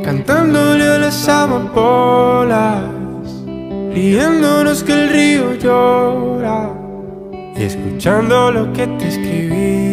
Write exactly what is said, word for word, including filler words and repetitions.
cantándole a las amapolas, riéndonos que el río llora y escuchando lo que te escribí.